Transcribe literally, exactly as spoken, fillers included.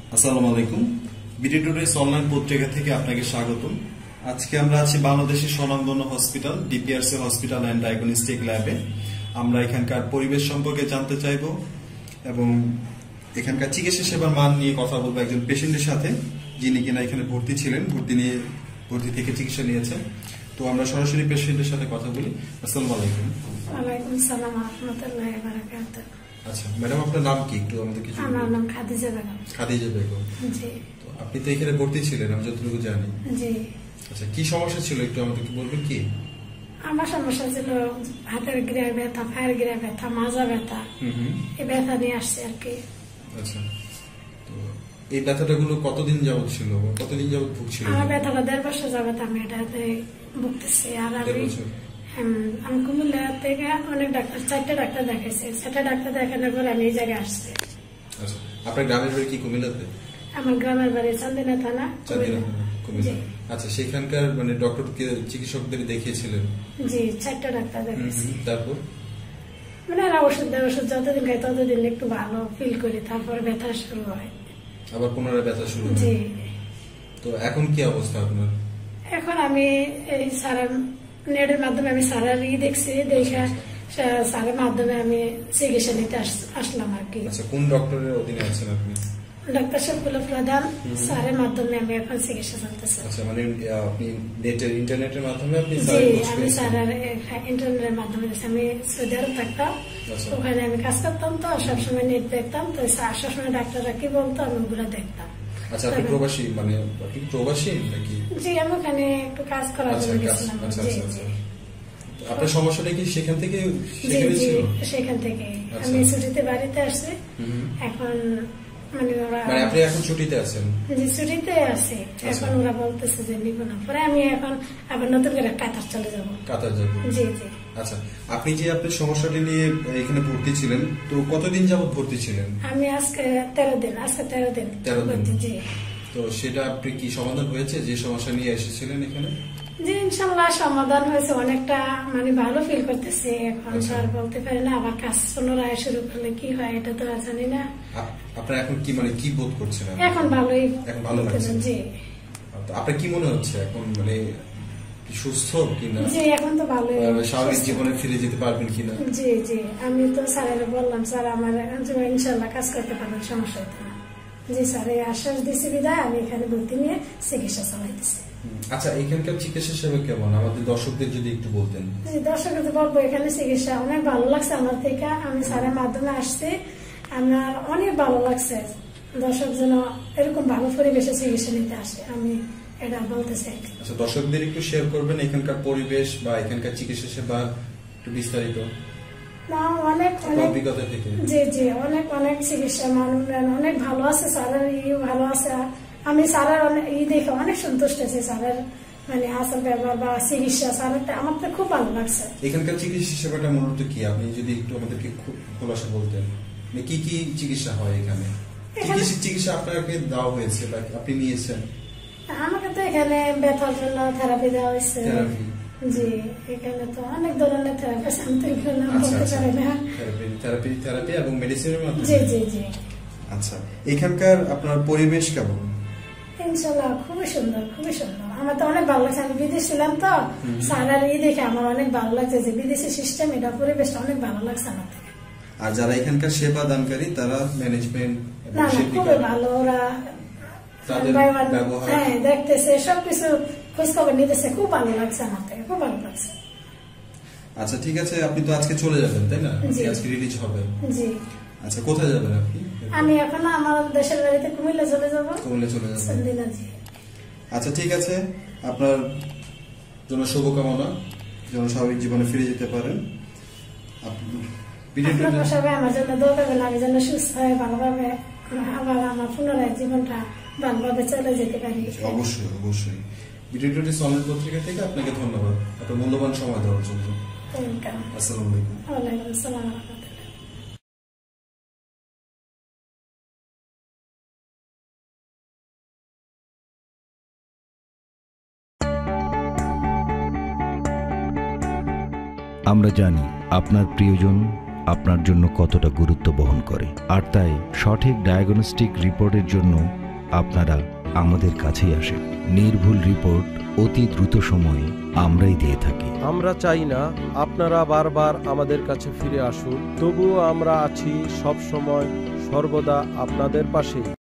আসসালামু আলাইকুম। BD today's online পত্রিকা থেকে আপনাকে স্বাগতম। আজকে আমরা আছি বাংলাদেশের স্বনামধন্য hospital DPRC hospital and diagnostic ল্যাবে। আমরা এখানকার পরিবেশ সম্পর্কে জানতে চাইব এবং এখানকার চিকিৎসা সেবার মান নিয়ে কথা বলবো একজন পেশেন্টের সাথে, যিনি কিনা এখানে ভর্তি ছিলেন, ভর্তি নিয়ে ভর্তি থেকে চিকিৎসা নিয়েছেন। তো আমরা সরাসরি পেশেন্টের সাথে কথা বলি। আসসালামু আলাইকুম। ওয়ালাইকুম আসসালাম ওয়া রাহমাতুল্লাহি ওয়া বারাকাতুহু। আচ্ছা ম্যাডাম, আপনার নাম কি একটু আমাদের কিছু? আমার নাম খাদিজা বেগম। খাদিজা বেগম, জি। তো আপনি তো এখানে ভর্তি ছিলেন আমি যতটুকু জানি। জি। আচ্ছা, কি সমস্যা ছিল একটু আমাদেরকে বলবেন কি? আমার সমস্যা ছিল হাতের গিরায় ব্যথা, পায়ের গিরায় ব্যথা, মাজা ব্যথা। হুম হুম। এই ব্যথা নিয়ে আসছে আর কি। আচ্ছা, তো এই ব্যথাটা গুলো কতদিন যাবত ছিল, কতদিন যাবত ভুগছিল? আমার ব্যথাটা দেড় বছর যাবত আমি এটাতে ভুগতেছি। আর আমি আমি কুমিল্লা থেকে অনেক ডাক্তার, চারটে ডাক্তার দেখাইছি। চারটে ডাক্তার দেখানোর পর আমি এই জায়গায় আসছি। আচ্ছা, আপনার গ্রামের বাড়ি কি কুমিল্লাতে? আমার গ্রামের বাড়ি চান্দিনা থানা, চান্দিনা থানা, কুমিল্লা। আচ্ছা, সেখানকার মানে ডক্টরকে চিকিৎসকদের দেখিয়েছিলেন? জি, চারটে ডাক্তার দেখাইছি। তারপর মানে ওষুধ দেয়, ওষুধ যতদিন খাই ততদিন একটু ভালো ফিল করি, তারপর ব্যথা শুরু হয়, আবার পুনরায় ব্যথা শুরু হয়। জি। তো এখন কি অবস্থা আপনার? এখন আমি এই সারার নেটের মাধ্যমে আমি সারার ই দেখছি, দেখা সারের মাধ্যমে আমি চিকিৎসা নিতে আসলাম আর কি। আচ্ছা, কোন ডক্টরের অধীনে আছেন আপনি? ডাক্তার শফিকুল্লাহ প্রধান স্যারের মাধ্যমে আমি এখন চিকিৎসা চলতেছে। আচ্ছা, মানে আপনি নেটের ইন্টারনেটের মাধ্যমে আপনি? জি, আমি স্যারের ইন্টারনেটের মাধ্যমে আমি সৌদি আরব থাকতাম, ওখানে আমি কাজ করতাম, তো সবসময় নেট দেখতাম, তো সবসময় ডাক্তাররা কি বলতো আমি ওগুলো দেখতাম। আচ্ছা, আপনি প্রবাসী, মানে আপনি প্রবাসী নাকি? জি, আমি ওখানে একটু কাজ করার জন্য গেছিলাম। আচ্ছা আচ্ছা আচ্ছা, আপনার সমস্যাটা কি সেখান থেকে? জি জি, সেখান থেকে আমি ছুটিতে বাড়িতে আসছি এখন। মানে ওরা মানে আপনি এখন ছুটিতে আছেন? জি, ছুটিতে আছি এখন। ওরা বলতেছে যে নিব না, পরে আমি এখন আবার নতুন করে কাতার চলে যাবো। কাতার যাবো? জি জি। আচ্ছা, আপনি যে আপনার সমস্যাটি নিয়ে এখানে ভর্তি ছিলেন, তো কতদিন যাবত ভর্তি ছিলেন? আমি আজকে তেরো দিন আজকে তেরো দিন তেরো দিন জি। তো সেটা আপনি কি সমাধান হয়েছে যে সমস্যা নিয়ে এসেছিলেন এখানে? জি, ইনশাল্লাহ সমাধান হয়েছে, অনেকটা মানে ভালো ফিল করতেছি এখন। আর বলতে পারি না, আবার কাজ পুনরায় শুরু করলে কি হয় এটা তো আর জানি না। আপনার এখন কি মানে কি বোধ করছেন? এখন ভালোই, এখন ভালো লাগছে? জি। আপনার কি মনে হচ্ছে এখন, মানে সুস্থ কিনা? জি, এখন তো ভালোই, স্বাভাবিক জীবনে ফিরে যেতে পারবেন কিনা? জি জি, আমি তো স্যারের বললাম, স্যার আমার ইনশাল্লাহ কাজ করতে পারবেন, সমস্যা হতো না। জি স্যার, এই আশ্বাস দিয়েছি বিদায় আমি এখানে ভর্তি নিয়ে চিকিৎসা চালাইতেছি। আচ্ছা, এখানকার চিকিৎসা সেবা কেমন আমাদের দর্শকদের যদি একটু বলতেন? জি, দর্শকদের বলবো এখানে চিকিৎসা অনেক ভালো লাগছে আমার থেকে। আমি স্যারের মাধ্যমে আসছি, আমার অনেক ভালো লাগছে। দর্শক যেন এরকম ভালো পরিবেশে চিকিৎসা নিতে আসে, আমি এটা বলতে চাই। আচ্ছা, দর্শকদের একটু শেয়ার করবেন এখানকার পরিবেশ বা এখানকার চিকিৎসা সেবা একটু বিস্তারিত না, অনেক অনেক অভিজ্ঞতা থেকে। জি জি, অনেক অনেক চিকিৎসা মানুষ অনেক ভালো আছে, স্যারের ই ভালো আছে। আমি স্যারের অনেক ই দেখে অনেক সন্তুষ্ট আছি, স্যারের মানে আচার ব্যবহার বা চিকিৎসা স্যারের আমার তো খুব ভালো লাগছে। এখানকার চিকিৎসা সেবাটা মূলত কি, আপনি যদি একটু আমাদেরকে খুব খোলাসা বলতেন, কি কি চিকিৎসা হয় এখানে? চিকিৎসা আপনাকে দেওয়া হয়েছে বা আপনি নিয়েছেন? আমাকে তো এখানে ব্যথার জন্য থেরাপি দেওয়া হয়েছে। জি, এখানে তো অনেক ধরনের থেরাপি আছে, আমি তো এখানে বলতে পারি না। থেরাপি থেরাপি এবং মেডিসিনের মাধ্যমে? জি জি জি। আচ্ছা, এখানকার আপনার পরিবেশ কেমন? ইনশাল্লাহ খুবই সুন্দর, খুবই সুন্দর। আমার তো অনেক ভালো লাগছে, আমি বিদেশ ছিলাম তো, স্যারের ই দেখে আমার অনেক ভালো লাগছে যে বিদেশি সিস্টেম, এটা পরিবেশটা অনেক ভালো লাগছে আমার থেকে। আর যারা এখানকার সেবা দানকারী তারা ম্যানেজমেন্ট না না খুবই ভালো, ওরা হ্যাঁ দেখতেছে, সবকিছু খোঁজ খবর নিতেছে, খুব ভালো লাগছে আমার থেকে, খুব ভালো লাগছে। আচ্ছা ঠিক আছে, আপনি তো আজকে চলে যাবেন তাই না? আজকে রিলিজ হবে? জি। আচ্ছা, কোথায় যাবেন আপনি? আমি এখন আমার দেশের বাড়িতে কুমিল্লা চলে যাবো। কুমিল্লা চলে যাবেন? আচ্ছা ঠিক আছে, আপনার জন্য শুভকামনা, যেন স্বাভাবিক জীবনে ফিরে যেতে পারেন। সবাই আমার জন্য দোয়া করবেন, আমি যেন সুস্থ হয়ে ভালোভাবে আবার আমার পুনরায় জীবনটা ভালোভাবে চলে যেতে পারি। অবশ্যই অবশ্যই। বিডি টুডেস অনলাইন পত্রিকা থেকে আপনাকে ধন্যবাদ আপনার মূল্যবান সময় দেওয়ার জন্য। আসসালামু আলাইকুম। ওয়ালাইকুম আসসালাম। আমরা জানি আপনার প্রিয়জন আপনার জন্য কতটা গুরুত্ব বহন করে। আর তাই সঠিক ডায়াগনস্টিক রিপোর্টের জন্য আপনারা আমাদের কাছেই আসেন। নির্ভুল রিপোর্ট অতি দ্রুত সময়ে আমরাই দিয়ে থাকি। আমরা চাই না আপনারা বারবার আমাদের কাছে ফিরে আসুন, তবুও আমরা আছি সব সময় সর্বদা আপনাদের পাশে।